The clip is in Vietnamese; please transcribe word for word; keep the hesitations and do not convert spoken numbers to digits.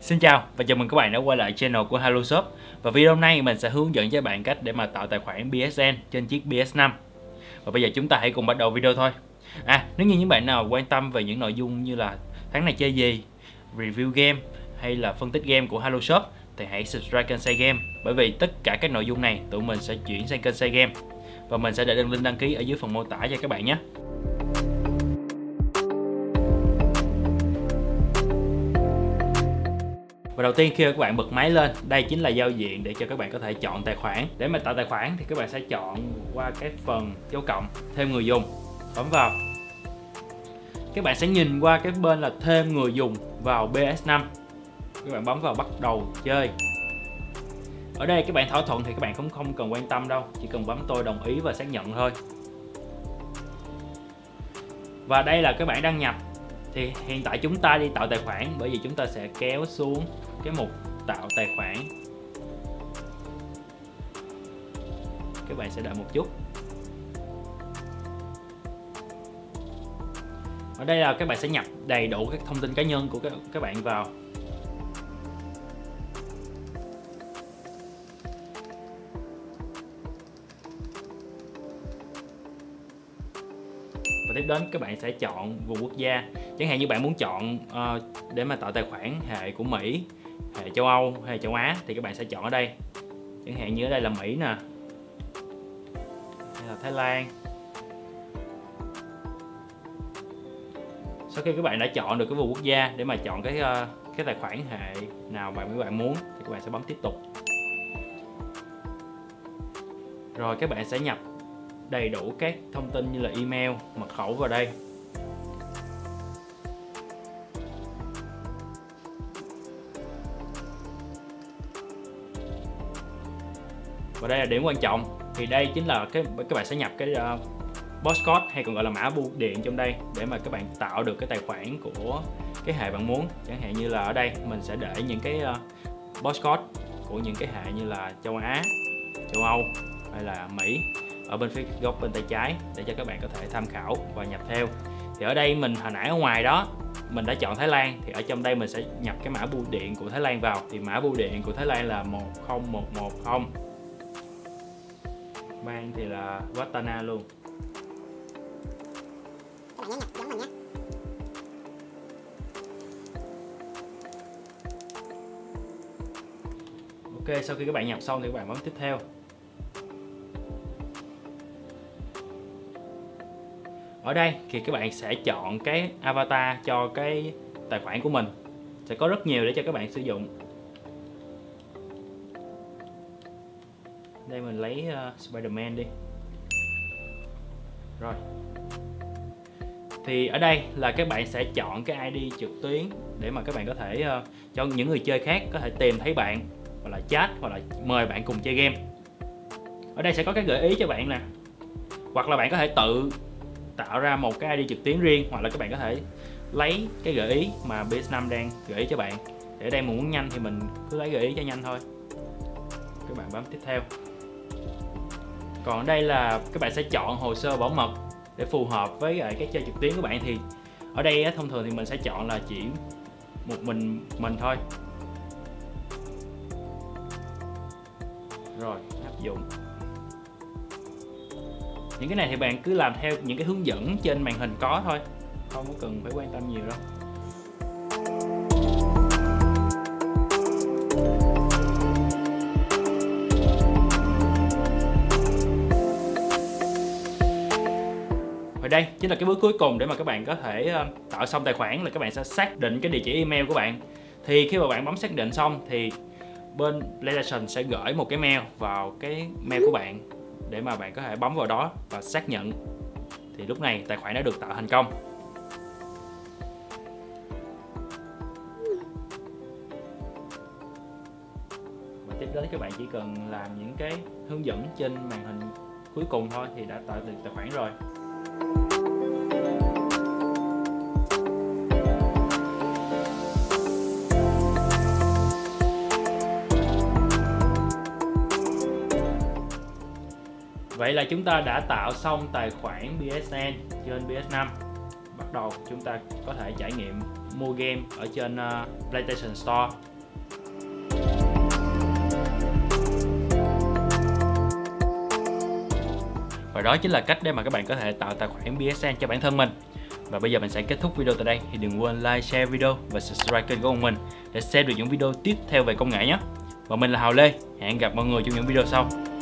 Xin chào và chào mừng các bạn đã quay lại channel của HaloShop. Và video hôm nay mình sẽ hướng dẫn cho các bạn cách để mà tạo tài khoản bê ét en trên chiếc bê ét năm. Và bây giờ chúng ta hãy cùng bắt đầu video thôi. À, nếu như những bạn nào quan tâm về những nội dung như là tháng này chơi gì, review game hay là phân tích game của HaloShop thì hãy subscribe kênh Say Game, bởi vì tất cả các nội dung này tụi mình sẽ chuyển sang kênh Say Game và mình sẽ để đường link đăng ký ở dưới phần mô tả cho các bạn nhé. Và đầu tiên khi các bạn bật máy lên, đây chính là giao diện để cho các bạn có thể chọn tài khoản. Để mà tạo tài khoản thì các bạn sẽ chọn qua cái phần dấu cộng thêm người dùng, bấm vào. Các bạn sẽ nhìn qua cái bên là thêm người dùng vào bê ét năm. Các bạn bấm vào bắt đầu chơi. Ở đây các bạn thỏa thuận thì các bạn cũng không cần quan tâm đâu, chỉ cần bấm tôi đồng ý và xác nhận thôi. Và đây là các bạn đăng nhập. Thì hiện tại chúng ta đi tạo tài khoản, bởi vì chúng ta sẽ kéo xuống cái mục tạo tài khoản. Các bạn sẽ đợi một chút. Ở đây là các bạn sẽ nhập đầy đủ các thông tin cá nhân của các bạn vào. Và tiếp đến các bạn sẽ chọn vùng quốc gia. Chẳng hạn như bạn muốn chọn uh, để mà tạo tài khoản hệ của Mỹ, hệ châu Âu hay châu Á thì các bạn sẽ chọn ở đây. Chẳng hạn như ở đây là Mỹ nè, hay là Thái Lan. Sau khi các bạn đã chọn được cái vùng quốc gia để mà chọn cái uh, cái tài khoản hệ nào mà các bạn muốn thì các bạn sẽ bấm tiếp tục. Rồi các bạn sẽ nhập đầy đủ các thông tin như là email, mật khẩu vào đây. Và đây là điểm quan trọng, thì đây chính là cái các bạn sẽ nhập cái uh, postcode hay còn gọi là mã bưu điện trong đây để mà các bạn tạo được cái tài khoản của cái hệ bạn muốn. Chẳng hạn như là ở đây mình sẽ để những cái uh, postcode của những cái hệ như là châu Á, châu Âu hay là Mỹ ở bên phía góc bên tay trái để cho các bạn có thể tham khảo và nhập theo. Thì ở đây mình hồi nãy ở ngoài đó mình đã chọn Thái Lan, thì ở trong đây mình sẽ nhập cái mã bưu điện của Thái Lan vào. Thì mã bưu điện của Thái Lan là một không một một không, bang thì là Watana luôn. Các bạn nhớ nhập giống mình nhé. Ok, sau khi các bạn nhập xong thì các bạn bấm tiếp theo. Ở đây thì các bạn sẽ chọn cái avatar cho cái tài khoản của mình. Sẽ có rất nhiều để cho các bạn sử dụng. Đây mình lấy uh, Spider-Man đi. Rồi. Thì ở đây là các bạn sẽ chọn cái i đê trực tuyến để mà các bạn có thể uh, cho những người chơi khác có thể tìm thấy bạn, hoặc là chat, hoặc là mời bạn cùng chơi game. Ở đây sẽ có cái gợi ý cho bạn nè. Hoặc là bạn có thể tự tạo ra một cái i đê trực tuyến riêng, hoặc là các bạn có thể lấy cái gợi ý mà bê ét năm đang gợi ý cho bạn. Để ở đây mình muốn nhanh thì mình cứ lấy gợi ý cho nhanh thôi. Các bạn bấm tiếp theo. Còn ở đây là các bạn sẽ chọn hồ sơ bảo mật để phù hợp với cái chơi trực tuyến của bạn. Thì ở đây thông thường thì mình sẽ chọn là chỉ một mình mình thôi. Rồi áp dụng. Những cái này thì bạn cứ làm theo những cái hướng dẫn trên màn hình có thôi, không có cần phải quan tâm nhiều đâu. Và đây chính là cái bước cuối cùng để mà các bạn có thể tạo xong tài khoản, là các bạn sẽ xác định cái địa chỉ email của bạn. Thì khi mà bạn bấm xác định xong thì bên PlayStation sẽ gửi một cái mail vào cái mail của bạn để mà bạn có thể bấm vào đó và xác nhận. Thì lúc này tài khoản đã được tạo thành công. Và tiếp đến các bạn chỉ cần làm những cái hướng dẫn trên màn hình cuối cùng thôi thì đã tạo được tài khoản rồi. Vậy là chúng ta đã tạo xong tài khoản bê ét en trên bê ét năm. Bắt đầu chúng ta có thể trải nghiệm mua game ở trên uh, PlayStation Store Và đó chính là cách để mà các bạn có thể tạo tài khoản bê ét en cho bản thân mình. Và bây giờ mình sẽ kết thúc video tại đây. Thì đừng quên like, share video và subscribe kênh của mình để xem được những video tiếp theo về công nghệ nhé. Và mình là Hào Lê, hẹn gặp mọi người trong những video sau.